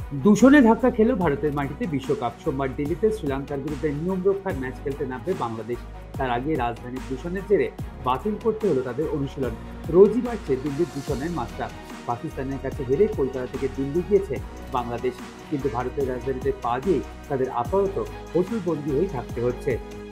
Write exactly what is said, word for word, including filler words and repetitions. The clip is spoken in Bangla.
দূষণে ধাক্কা খেল ভারতের মাটিতে বিশ্বকাপ। সোমবার দিল্লিতে শ্রীলঙ্কার বিরুদ্ধে নিয়ম রক্ষার ম্যাচ খেলতে নামবে বাংলাদেশ। তার আগে রাজধানীর দূষণের জেরে বাতিল করতে হলো তাদের অনুশীলন। রোজই বাড়ছে দিল্লির দূষণের মাত্রা। পাকিস্তানের কাছে হেরে কলকাতা থেকে দিল্লি গিয়েছে বাংলাদেশ, কিন্তু ভারতের রাজধানীতে পা দিয়ে তাদের আপাতত হোটেল বন্দী হয়ে থাকতে হচ্ছে।